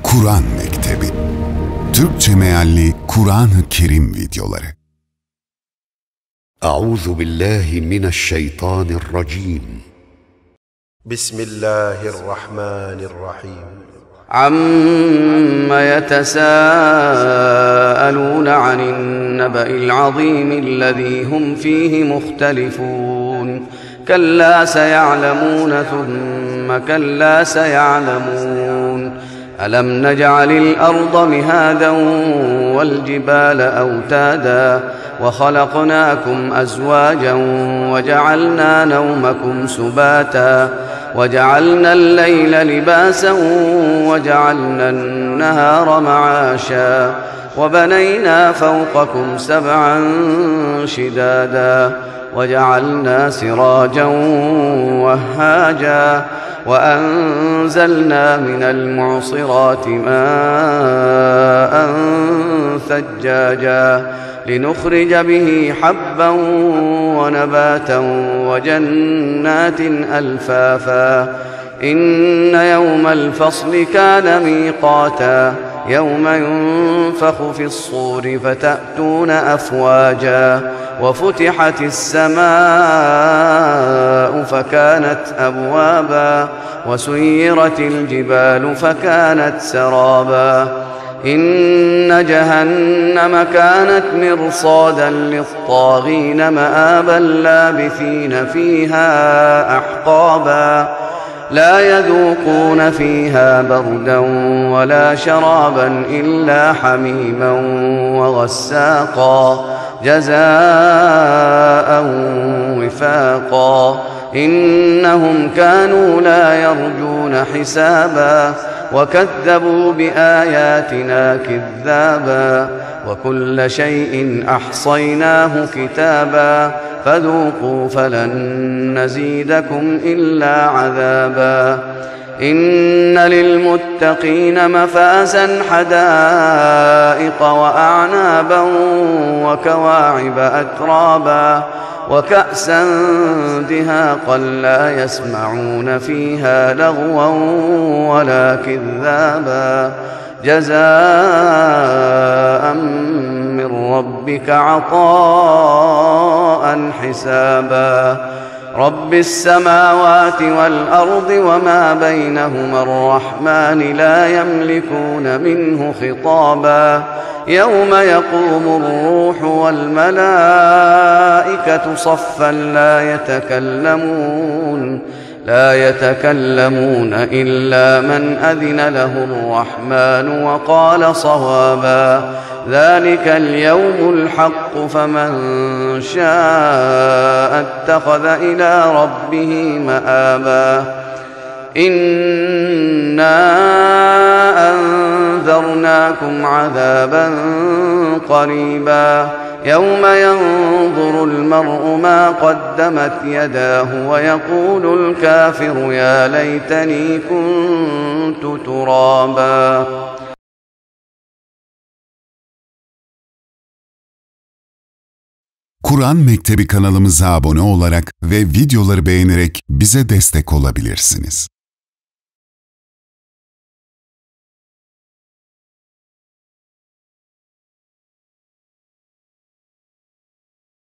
Kur'an Mektebi. Türkçe mealli Kur'an-ı Kerim videoları. Euzu billahi mineşşeytanirracim. Bismillahirrahmanirrahim. عَمَّ يَتَسَاءَلُونَ عَنِ النَّبَإِ الْعَظِيمِ الَّذِي هُمْ فِيهِ مُخْتَلِفُونَ كَلَّا سَيَعْلَمُونَ ثُمَّ كَلَّا سَيَعْلَمُونَ أَلَمْ نَجْعَلِ الْأَرْضَ مِهَادًا وَالْجِبَالَ أَوْتَادًا وَخَلَقْنَاكُمْ أَزْوَاجًا وَجَعَلْنَا نَوْمَكُمْ سُبَاتًا وَجَعَلْنَا اللَّيْلَ لِبَاسًا وَجَعَلْنَا النَّهَارَ مَعَاشًا وَبَنَيْنَا فَوْقَكُمْ سَبْعًا شِدَادًا وَجَعَلْنَا سِرَاجًا وَهَّاجًا وَأَنزَلْنَا مِنَ الْمُعْصِرَاتِ مَاءً ثَجَّاجًا لِنُخْرِجَ بِهِ حَبًّا وَنَبَاتًا وَجَنَّاتٍ أَلْفَافًا إِنَّ يَوْمَ الْفَصْلِ كَانَ مِيقَاتًا يَوْمَ يُنفَخُ فِي الصُّورِ فَتَأْتُونَ أَفْوَاجًا وَفُتِحَتِ السَّمَاءُ فَكَانَتْ أَبْوَابًا وَسُيِّرَتِ الْجِبَالُ فَكَانَتْ سَرَابًا إِنَّ جَهَنَّمَ كَانَتْ مِرْصَادًا لِلطَّاغِينَ مَآبًا لَابِثِينَ فِيهَا أَحْقَابًا لَا يَذُوقُونَ فِيهَا بَرْدًا وَلَا شَرَابًا إِلَّا حَمِيمًا وَغَسَّاقًا جَزَاءً وِفَاقًا إِنَّهُمْ كَانُوا لَا يَرْجُونَ حِسَابًا وَكَذَّبُوا بِآيَاتِنَا كِذَّابًا وَكُلَّ شَيْءٍ أَحْصَيْنَاهُ كِتَابًا فَذُوقُوا فَلَن نَّزِيدَكُمْ إِلَّا عَذَابًا إِنَّ لِلْمُتَّقِينَ مَفَازًا حَدَائِقَ وَأَعْنَابًا وَكَوَاعِبَ أَتْرَابًا وَكَأْسًا دِهَاقًا لَّا يَسْمَعُونَ فِيهَا لَغْوًا وَلَا كِذَّابًا جَزَاءً مِّن رَّبِّكَ عَطَاءً حِسَابًا رَبِّ السَّمَاوَاتِ وَالْأَرْضِ وَمَا بَيْنَهُمَا الرَّحْمَٰنِ لَا يَمْلِكُونَ مِنْهُ خِطَابًا يَوْمَ يَقُومُ الرُّوحُ وَالْمَلَائِكَةُ صَفًّا لا يتكلمون إلا من أذن له الرحمن وقال صوابا ذلك اليوم الحق فمن شاء اتخذ إلى ربه مآبا إنا أنذرناكم عذابا قريبا يوم ينظر المرء ما قدمت يداه ويقول الكافر يا ليتني كنت ترابا. Kur'an Mektebi kanalımıza abone olarak ve videoları beğenerek bize destek olabilirsiniz.